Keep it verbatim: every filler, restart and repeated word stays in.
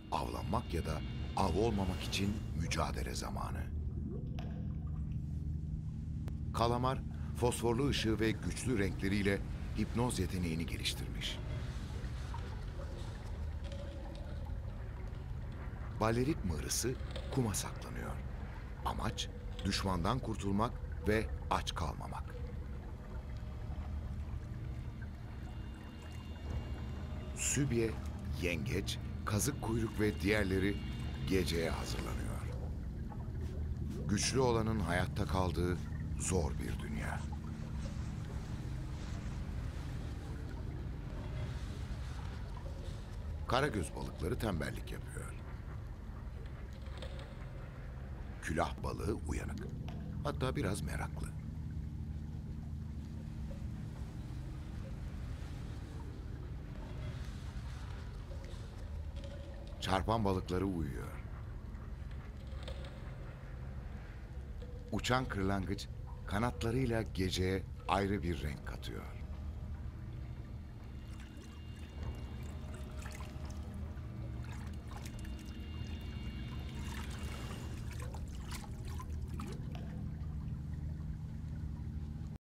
avlanmak ya da av olmamak için mücadele zamanı. Kalamar, fosforlu ışığı ve güçlü renkleriyle hipnoz yeteneğini geliştirmiş. Balerik mığrısı kuma saklanıyor. Amaç düşmandan kurtulmak ve aç kalmamak. Sübye, yengeç, kazık kuyruk ve diğerleri geceye hazırlanıyor. Güçlü olanın hayatta kaldığı zor bir dünya. Karagöz balıkları tembellik yapıyor. Külah balığı uyanık. Hatta biraz meraklı. Çarpan balıkları uyuyor. Uçan kırlangıç kanatlarıyla geceye ayrı bir renk katıyor.